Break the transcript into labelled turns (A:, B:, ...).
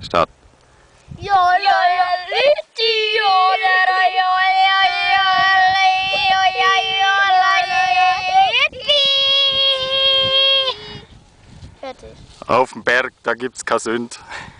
A: Start.
B: Fertig.
A: Auf dem Berg, da gibt's keine Sünde.